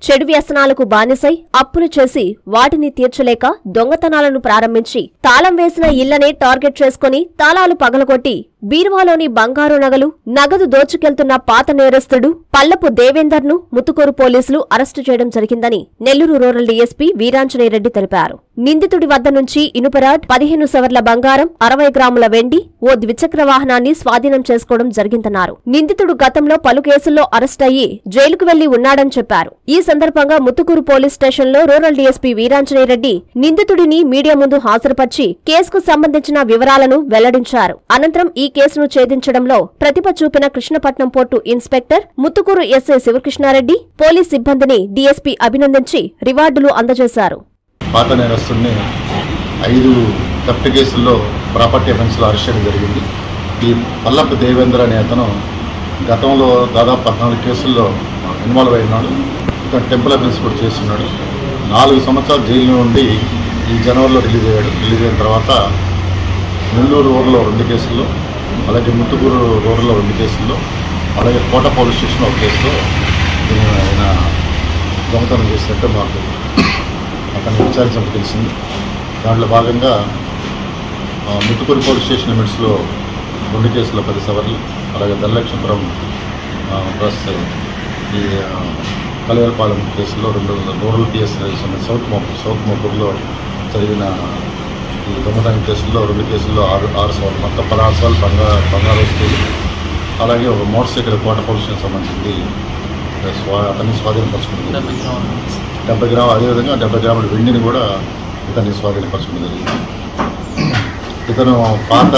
చెడు వ్యసనాలకు బానిసై అప్పులు చేసి వాటిని తీర్చలేక దొంగతనాలను ప్రారంభించి తాళం వేసిన ఇళ్లనే టార్గెట్ చేసుకుని తాళాలు పగలగొట్టి బీరువాలోని బంగారు నగదు దోచుకెళ్తున్న పాత నేరస్తుడు పల్లపు దేవేందర్ను ముత్తుకూరు పోలీసులు అరెస్టు చేయడం జరిగిందని నెల్లూరు రూరల్ డీఎస్పీ వీరాంజనేయరెడ్డి తెలిపారు. నిందితుడి వద్ద నుంచి ఇనుపరాడ్, 15 సవర్ల బంగారం, 60 గ్రాముల వెండి, ఓ ద్విచక్ర వాహనాన్ని స్వాధీనం చేసుకోవడం జరిగిందన్నారు. నిందితుడు గతంలో పలు కేసుల్లో అరెస్టయ్యి జైలుకు వెళ్లి ఉన్నాడని చెప్పారు. ఈ సందర్భంగా ముత్తుకూరు పోలీస్ స్టేషన్లో రూరల్ డీఎస్పీ వీరాంజనేయరెడ్డి నిందితుడిని మీడియా ముందు హాజరుపర్చి కేసుకు సంబంధించిన వివరాలను వెల్లడించారు. అనంతరం ఈ కేసును ఛేదించడంలో ప్రతిభ చూపిన Krishnapatnam port inspector Muthukur SI Sivakrishna Reddy, police సిబ్బందిని డీఎస్పీ అభినందించి రివార్డులు అందజేశారు. పాత నేరస్తుడిని 5 థెఫ్ట్ కేసుల్లో ప్రాపర్టీ అఫెన్స్లో అరెస్ట్ చేయడం జరిగింది. ఈ పల్లపు దేవేంద్ర అనే అతను గతంలో దాదాపు 14 కేసుల్లో ఇన్వాల్వ్ అయినాడు. ఇతను టెంపుల్ అఫెన్స్ కూడా చేస్తున్నాడు. 4 సంవత్సరాలు జైలు నుండి ఈ జనవరిలో రిలీజ్ అయ్యాడు. రిలీజ్ అయిన తర్వాత నెల్లూరు రూరల్లో 2 కేసుల్లో, అలాగే ముత్తుకూరు రూరల్లో 2 కేసుల్లో, అలాగే కోట పోలీస్ స్టేషన్లో 1 కేసులో ఆయన దొంగతనం చేసినట్టు మాకు అతన్ని విచారించినప్పుడు తెలిసింది. దాంట్లో భాగంగా ముత్తుకూరు పోలీస్ స్టేషన్ లిమిట్స్లో 2 కేసుల్లో 10 సవర్లు, అలాగే ధనలక్ష్మీపురం ప్లస్ ఈ కలవేలపాలెం కేసులో 2 రూరల్ పిఎస్ సౌత్ మోపూర్లో జరిగిన ఈ దొంగతనం కేసుల్లో 2 కేసుల్లో 6 సవర్లు, మొత్తం 16 సవర్లు బంగారు వస్తువులు, అలాగే ఒక motor cycle Kota police station సంబంధించింది అతన్ని స్వాధీనపరచుకుంది 70 గ్రాములు. అదేవిధంగా 70 గ్రాముల వెండిని కూడా ఇతన్ని స్వాధీనపరచుకుని జరిగింది. ఇతను పాత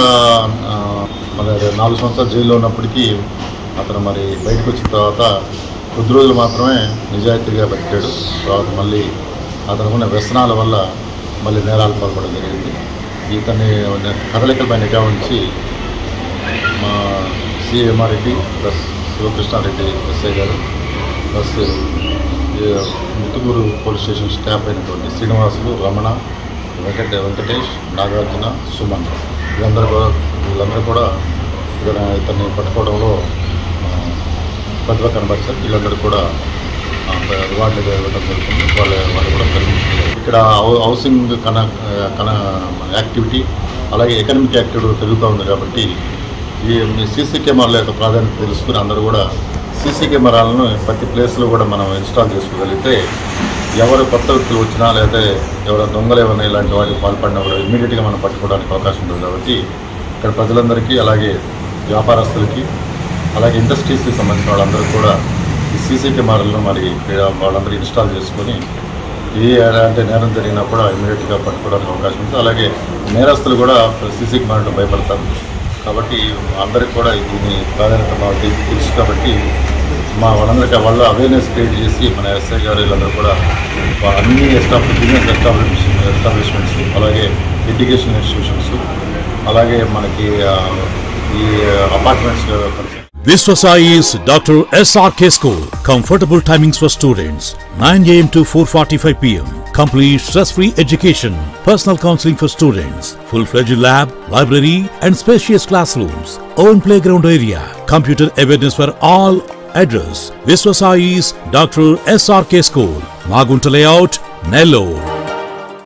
4 సంవత్సరాలు జైల్లో ఉన్నప్పటికీ అతను మరి బయటకు వచ్చిన తర్వాత కొద్ది రోజులు మాత్రమే నిజాయితీగా బతికాడు. తర్వాత మళ్ళీ అతనుకున్న వ్యసనాల వల్ల మళ్ళీ నేరాలు పాల్పడడం జరిగింది. ఇతన్ని కదలికలపై నిఘా ఉంచి మా CMR Reddy plus Sivakrishna Reddy SI గారు plus Muthukur police station staff అయినటువంటి శ్రీనివాసులు, రమణ, వెంకటేష్, నాగార్జున, సుమన్ వీళ్ళందరూ కూడా ఇతన్ని పట్టుకోవడంలో ప్రతిభ కనబరిచారు. వీళ్ళందరూ కూడా రివార్డులు ఇవ్వడం జరుగుతుంది. వాళ్ళు కూడా కలిగించారు. ఇక్కడ హౌసింగ్ యాక్టివిటీ, అలాగే ఎకనామిక్ యాక్టివిటీ పెరుగుతూ ఉంది కాబట్టి ఈ సీసీ కెమెరాల యొక్క ప్రాధాన్యత తెలుసుకుని అందరూ కూడా సీసీ కెమెరాలను ప్రతి ప్లేస్లో కూడా మనం ఇన్స్టాల్ చేసుకోగలిగితే ఎవరు కొత్త వ్యక్తులు వచ్చినా లేకపోతే ఎవరైనా దొంగలు ఏమైనా ఇలాంటి వాటికి పాల్పడినా కూడా ఇమీడియట్గా మనం పట్టుకోవడానికి అవకాశం ఉంటుంది. కాబట్టి ఇక్కడ ప్రజలందరికీ, అలాగే వ్యాపారస్తులకి, అలాగే ఇండస్ట్రీస్కి సంబంధించిన వాళ్ళందరూ కూడా ఈ సీసీ కెమెరాలను మరి వాళ్ళందరూ ఇన్స్టాల్ చేసుకొని అంటే నేరం జరిగినా కూడా ఇమీడియట్గా పట్టుకోవడానికి అవకాశం ఉంటుంది. అలాగే నేరస్తులు కూడా సీసీ కెమెరాతో భయపడతారు. కాబట్టి అందరికి కూడా దీని ప్రాధాన్యత మాకు తెలుసు. కాబట్టి మా వాళ్ళందరికీ వాళ్ళ అవేర్నెస్ క్రియేట్ చేసి మన ఎస్ఐ గారు వీళ్ళందరూ కూడా అన్ని బిజినెస్ ఎస్టాబ్లిష్మెంట్స్, అలాగే ఎడ్యుకేషన్ ఇన్స్టిట్యూషన్స్, అలాగే మనకి ఈ apartments Viswasai's Dr. SRK School. Comfortable timings for students 9 AM to 4:45 PM. Complete stress-free education. Personal counseling for students. Full-fledged lab, library and spacious classrooms. Own playground area. Computer awareness for all. Address: Viswasai's Dr. SRK School. Magunta Layout, Nellore.